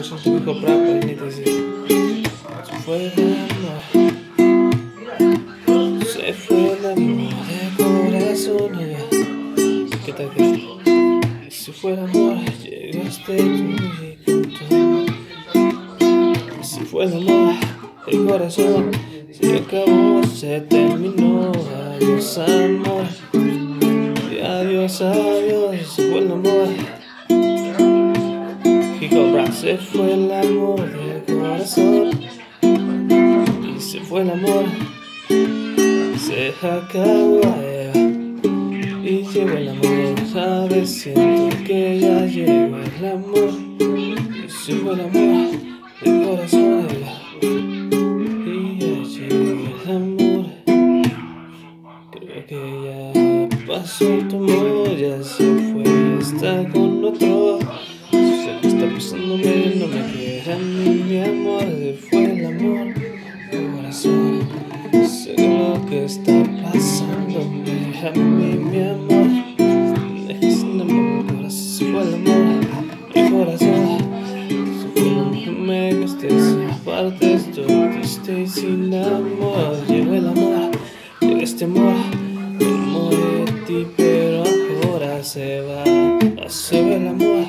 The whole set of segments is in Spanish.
yo soy tu hijo bravo y ni te sé. Se fue el amor, se fue el amor de corazones. ¿Qué tal que? Se fue el amor, llegaste tú y con todo. Se fue el amor, el corazón se acabó, se terminó. Adiós amor, y adiós, adiós. Se fue el amor. Se fue el amor del corazón y se fue el amor, se acabó y llegó el amor. Sabes, siento que ya llegó el amor y se fue el amor del corazón y ya llegó el amor. Creo que ya pasó tu amor, ya se fue, está con otro. Sé que está pasándome, no me quiere a mí, mi amor. Se fue el amor, corazón. Sé que lo que está pasándome a mí, mi amor. Dejándome mi corazón. Se fue el amor, mi corazón. Se fue el amor, no me gustes. Aparte estoy triste y sin amor. Llegó el amor, llegó este amor. El amor de ti, pero ahora se va. Se va el amor.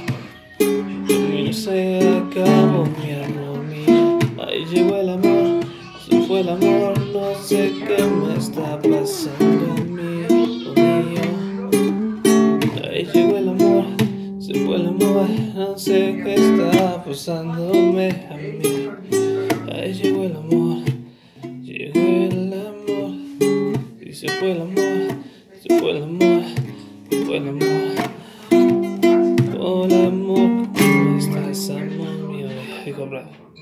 Se acabó mi amor mío, ahí llegó el amor, se fue el amor, no sé qué me está pasando a mí, lo mío. Ahí llegó el amor, se fue el amor, no sé qué está pasándome a mí. Ahí llegó el amor, llegó el amor, y se fue el amor, se fue el amor, se fue el amor. Hola amor, ¿cómo estás, amor mío? Hijo bravo.